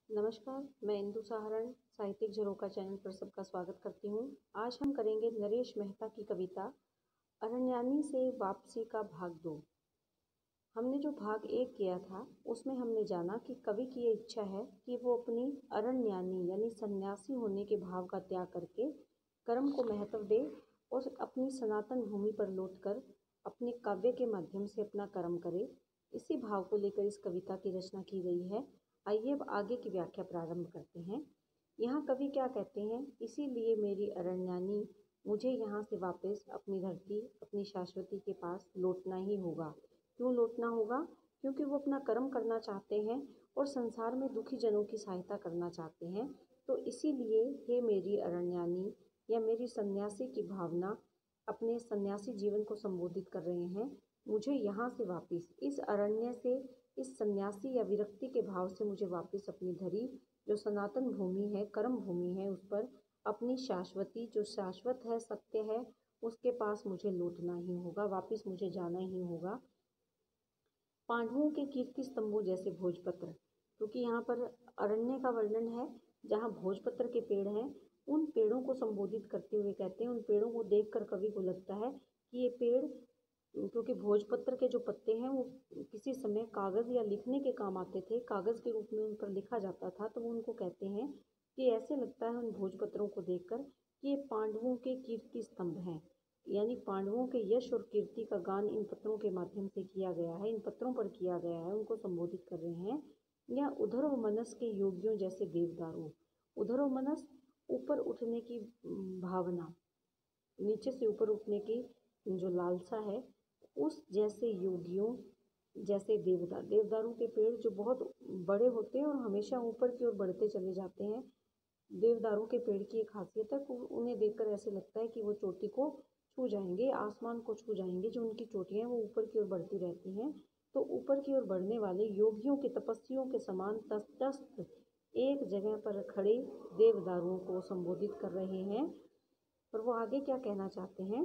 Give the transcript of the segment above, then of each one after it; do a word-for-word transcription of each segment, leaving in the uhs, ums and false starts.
नमस्कार, मैं इंदु सहारण साहित्यिक झरोखा चैनल पर सबका स्वागत करती हूँ। आज हम करेंगे नरेश मेहता की कविता अरण्यानी से वापसी का भाग दो। हमने जो भाग एक किया था उसमें हमने जाना कि कवि की ये इच्छा है कि वो अपनी अरण्यानी यानी सन्यासी होने के भाव का त्याग करके कर्म को महत्व दे और अपनी सनातन भूमि पर लौटकर अपने काव्य के माध्यम से अपना कर्म करे। इसी भाव को लेकर इस कविता की रचना की गई है। आइए अब आगे की व्याख्या प्रारंभ करते हैं। यहाँ कवि क्या कहते हैं, इसीलिए मेरी अरण्यानी, मुझे यहाँ से वापस अपनी धरती, अपनी शाश्वती के पास लौटना ही होगा। क्यों लौटना होगा? क्योंकि वो अपना कर्म करना चाहते हैं और संसार में दुखी जनों की सहायता करना चाहते हैं। तो इसीलिए हे मेरी अरण्यानी या मेरी सन्यासी की भावना अपने सन्यासी जीवन को संबोधित कर रहे हैं। मुझे यहाँ से वापस इस अरण्य से, इस सन्यासी या विरक्ति के भाव से मुझे वापस अपनी धरी, जो सनातन भूमि है, कर्म भूमि है, उस पर अपनी शाश्वती, जो शाश्वत है, सत्य है, उसके पास मुझे लौटना ही होगा, वापस मुझे जाना ही होगा। पांडवों के कीर्ति स्तंभों जैसे भोजपत्र, क्योंकि यहाँ पर अरण्य का वर्णन है जहाँ भोजपत्र के पेड़ हैं, उन पेड़ों को संबोधित करते हुए कहते हैं, उन पेड़ों को देखकर कवि को लगता है कि ये पेड़, क्योंकि भोजपत्र के जो पत्ते हैं वो किसी समय कागज़ या लिखने के काम आते थे, कागज़ के रूप में उन पर लिखा जाता था, तो वो उनको कहते हैं कि ऐसे लगता है उन भोजपत्रों को देखकर कि ये पांडवों के कीर्ति स्तंभ हैं, यानी पांडवों के यश और कीर्ति का गान इन पत्रों के माध्यम से किया गया है, इन पत्रों पर किया गया है, उनको संबोधित कर रहे हैं। या उधरो मनस के योगियों जैसे देवदारू, उधरो मनस ऊपर उठने की भावना, नीचे से ऊपर उठने की जो लालसा है, उस जैसे योगियों जैसे देवदार देवदारू के पेड़ जो बहुत बड़े होते हैं और हमेशा ऊपर की ओर बढ़ते चले जाते हैं। देवदारू के पेड़ की एक खासियत है, उन्हें देखकर ऐसे लगता है कि वो चोटी को छू जाएंगे, आसमान को छू जाएंगे। जो उनकी चोटियाँ हैं वो ऊपर की ओर बढ़ती रहती हैं। तो ऊपर की ओर बढ़ने वाले योगियों के, तपस्वियों के समान तटस्थ एक जगह पर खड़े देवदारुओं को संबोधित कर रहे हैं। और वो आगे क्या कहना चाहते हैं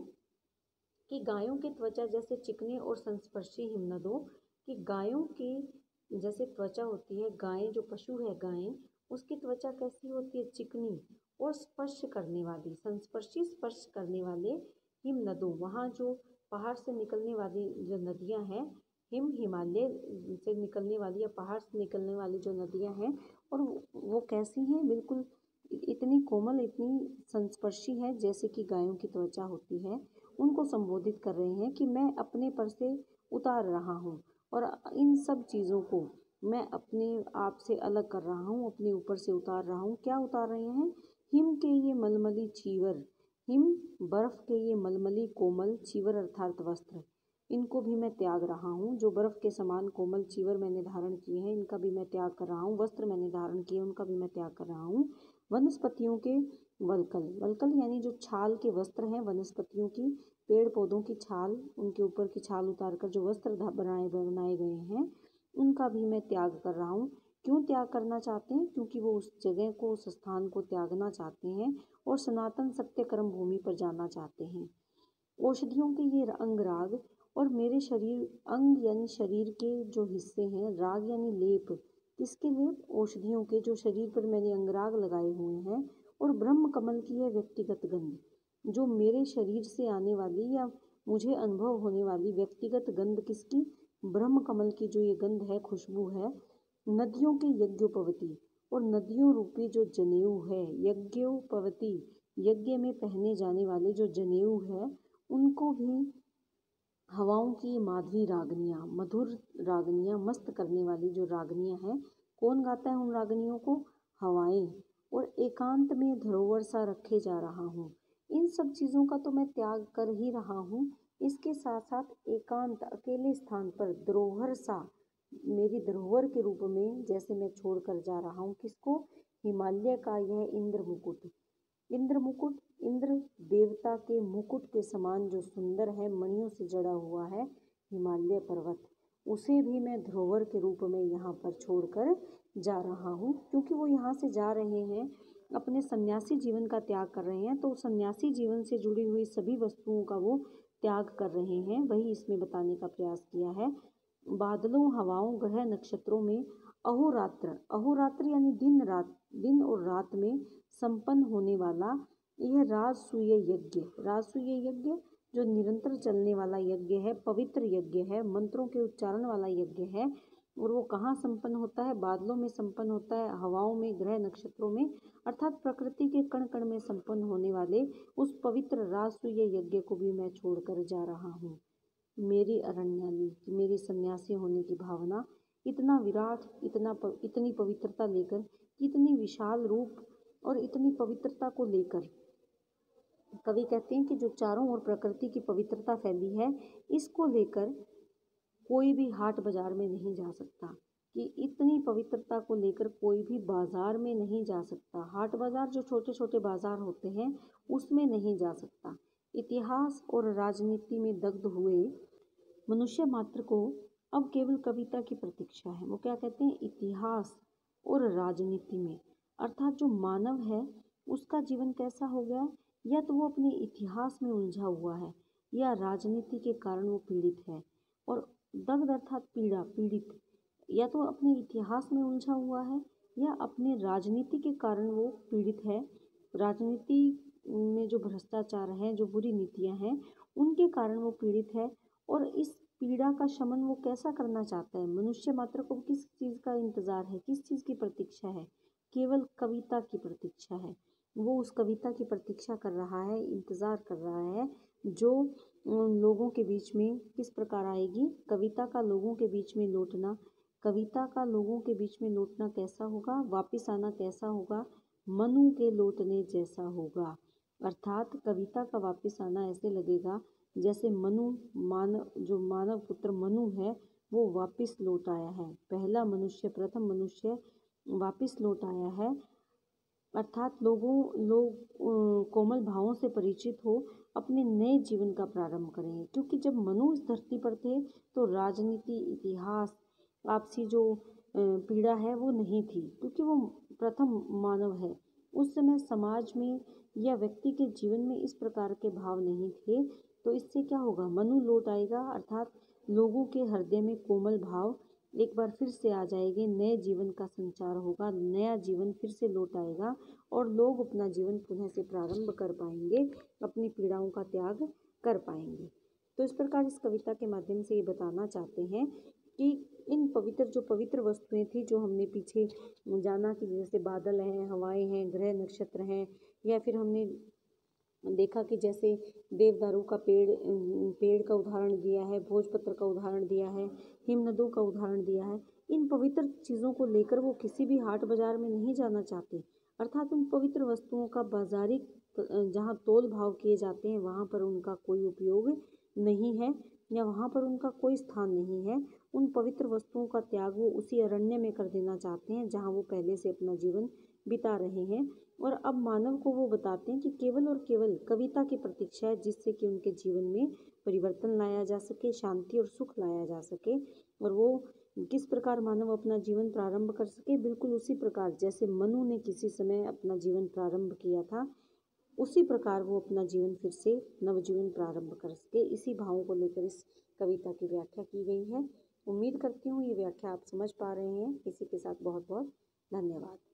कि गायों की त्वचा जैसे चिकने और संस्पर्शी हिमनदों, कि गायों की जैसे त्वचा होती है, गायें जो पशु है गायें, उसकी त्वचा कैसी होती है? चिकनी और स्पर्श करने वाली, संस्पर्शी स्पर्श करने वाले हिमनदों, वहाँ जो पहाड़ से निकलने वाली जो नदियाँ हैं, हिम हिमालय से निकलने वाली या पहाड़ से निकलने वाली जो नदियाँ हैं, और वो कैसी हैं? बिल्कुल इतनी कोमल, इतनी संस्पर्शी है जैसे कि गायों की त्वचा होती है। उनको संबोधित कर रहे हैं कि मैं अपने पर से उतार रहा हूँ और इन सब चीज़ों को मैं अपने आप से अलग कर रहा हूँ, अपने ऊपर से उतार रहा हूँ। क्या उतार रहे हैं? हिम के ये मलमली चीवर, हिम बर्फ़ के ये मलमली कोमल चीवर अर्थात वस्त्र, इनको भी मैं त्याग रहा हूँ। जो बर्फ़ के समान कोमल चीवर मैंने धारण किए हैं, इनका भी मैं त्याग कर रहा हूँ। वस्त्र मैंने धारण किए, उनका भी मैं त्याग कर रहा हूँ। वनस्पतियों के वलकल, वलकल यानी जो छाल के वस्त्र हैं वनस्पतियों की, पेड़ पौधों की छाल, उनके ऊपर की छाल उतार कर जो वस्त्र बनाए बनाए गए हैं, उनका भी मैं त्याग कर रहा हूँ। क्यों त्याग करना चाहते हैं? क्योंकि वो उस जगह को, उस स्थान को त्यागना चाहते हैं और सनातन सत्य कर्म भूमि पर जाना चाहते हैं। औषधियों के ये अंग राग और मेरे शरीर, अंग यानी शरीर के जो हिस्से हैं, राग यानी लेप, किसके लेप? औषधियों के, जो शरीर पर मैंने अंगराग लगाए हुए हैं। और ब्रह्म कमल की यह व्यक्तिगत गंध, जो मेरे शरीर से आने वाली या मुझे अनुभव होने वाली व्यक्तिगत गंध, किसकी? ब्रह्म कमल की जो ये गंध है, खुशबू है। नदियों के यज्ञोपवती, और नदियों रूपी जो जनेऊ है, यज्ञोपवती, यज्ञ में पहने जाने वाले जो जनेऊ है, उनको भी हवाओं की माधवी रागनियाँ, मधुर रागनियाँ, मस्त करने वाली जो रागनियाँ हैं। कौन गाता है उन रागनियों को? हवाएं। और एकांत में धरोहर सा रखे जा रहा हूँ। इन सब चीज़ों का तो मैं त्याग कर ही रहा हूँ, इसके साथ साथ एकांत, अकेले स्थान पर धरोहर सा, मेरी धरोहर के रूप में जैसे मैं छोड़ कर जा रहा हूँ। किसको? हिमालय का यह इंद्र मुकुट, इंद्र मुकुट, इंद्र देवता के मुकुट के समान जो सुंदर है, मणियों से जड़ा हुआ है हिमालय पर्वत, उसे भी मैं धरोहर के रूप में यहाँ पर छोड़कर जा रहा हूँ। क्योंकि वो यहाँ से जा रहे हैं, अपने सन्यासी जीवन का त्याग कर रहे हैं, तो सन्यासी जीवन से जुड़ी हुई सभी वस्तुओं का वो त्याग कर रहे हैं, वही इसमें बताने का प्रयास किया है। बादलों, हवाओं, ग्रह, नक्षत्रों में अहोरात्र, अहोरात्र यानी दिन रात, दिन और रात में संपन्न होने वाला यह राजसूय यज्ञ, राजसूय यज्ञ जो निरंतर चलने वाला यज्ञ है, पवित्र यज्ञ है, मंत्रों के उच्चारण वाला यज्ञ है। और वो कहाँ संपन्न होता है? बादलों में संपन्न होता है, हवाओं में, ग्रह नक्षत्रों में, अर्थात प्रकृति के कण कण में संपन्न होने वाले उस पवित्र राजसूय यज्ञ को भी मैं छोड़कर जा रहा हूँ। मेरी अरण्यानी, मेरी सन्यासी होने की भावना इतना विराट, इतना प, इतनी पवित्रता लेकर, इतनी विशाल रूप और इतनी पवित्रता को लेकर, कवि कहते हैं कि जो चारों ओर प्रकृति की पवित्रता फैली है, इसको लेकर कोई भी हाट बाजार में नहीं जा सकता, कि इतनी पवित्रता को लेकर कोई भी बाजार में नहीं जा सकता। हाट बाजार जो छोटे छोटे बाजार होते हैं उसमें नहीं जा सकता। इतिहास और राजनीति में दग्ध हुए मनुष्य मात्र को अब केवल कविता की प्रतीक्षा है। वो क्या कहते हैं? इतिहास और राजनीति में, अर्थात जो मानव है उसका जीवन कैसा हो गया, या तो वो अपने इतिहास में उलझा हुआ है, या राजनीति के कारण वो पीड़ित है। और दग्ध अर्थात पीड़ा, पीड़ित, या तो अपने इतिहास में उलझा हुआ है या अपने राजनीति के कारण वो पीड़ित है। राजनीति में जो भ्रष्टाचार है, जो बुरी नीतियां हैं, उनके कारण वो पीड़ित है। और इस पीड़ा का शमन वो कैसा करना चाहता है? मनुष्य मात्र को किस चीज़ का इंतज़ार है, किस चीज़ की प्रतीक्षा है? केवल कविता की प्रतीक्षा है। वो उस कविता की प्रतीक्षा कर रहा है, इंतज़ार कर रहा है, जो लोगों के बीच में किस प्रकार आएगी। कविता का लोगों के बीच में लौटना, कविता का लोगों के बीच में लौटना कैसा होगा, वापिस आना कैसा होगा? मनु के लौटने जैसा होगा। अर्थात कविता का वापिस आना ऐसे लगेगा जैसे मनु, मानव, जो मानव पुत्र मनु है वो वापिस लौट आया है। पहला मनुष्य, प्रथम मनुष्य वापिस लौट आया है। अर्थात लोगों लोग कोमल भावों से परिचित हो अपने नए जीवन का प्रारंभ करें। क्योंकि जब मनु इस धरती पर थे तो राजनीति, इतिहास, आपसी जो पीड़ा है वो नहीं थी, क्योंकि वो प्रथम मानव है। उस समय समाज में या व्यक्ति के जीवन में इस प्रकार के भाव नहीं थे। तो इससे क्या होगा? मनु लौट आएगा, अर्थात लोगों के हृदय में कोमल भाव एक बार फिर से आ जाएंगे, नए जीवन का संचार होगा, नया जीवन फिर से लौट आएगा और लोग अपना जीवन पुनः से प्रारंभ कर पाएंगे, अपनी पीड़ाओं का त्याग कर पाएंगे। तो इस प्रकार इस कविता के माध्यम से ये बताना चाहते हैं कि इन पवित्र, जो पवित्र वस्तुएं थी, जो हमने पीछे जाना कि जैसे बादल हैं, हवाएं हैं, ग्रह नक्षत्र हैं, या फिर हमने देखा कि जैसे देवदारू का पेड़ पेड़ का उदाहरण दिया है, भोजपत्र का उदाहरण दिया है, हिमनदों का उदाहरण दिया है। इन पवित्र चीज़ों को लेकर वो किसी भी हाट बाजार में नहीं जाना चाहते, अर्थात उन पवित्र वस्तुओं का बाजारिक जहाँ तोल भाव किए जाते हैं वहाँ पर उनका कोई उपयोग नहीं है, या वहाँ पर उनका कोई स्थान नहीं है। उन पवित्र वस्तुओं का त्याग वो उसी अरण्य में कर देना चाहते हैं जहाँ वो पहले से अपना जीवन बिता रहे हैं। और अब मानव को वो बताते हैं कि केवल और केवल कविता की प्रतीक्षा है, जिससे कि उनके जीवन में परिवर्तन लाया जा सके, शांति और सुख लाया जा सके। और वो किस प्रकार मानव अपना जीवन प्रारंभ कर सके, बिल्कुल उसी प्रकार जैसे मनु ने किसी समय अपना जीवन प्रारंभ किया था, उसी प्रकार वो अपना जीवन फिर से नवजीवन प्रारंभ कर सके। इसी भावों को लेकर इस कविता की व्याख्या की गई है। उम्मीद करती हूँ ये व्याख्या आप समझ पा रहे हैं। इसी के साथ बहुत बहुत धन्यवाद।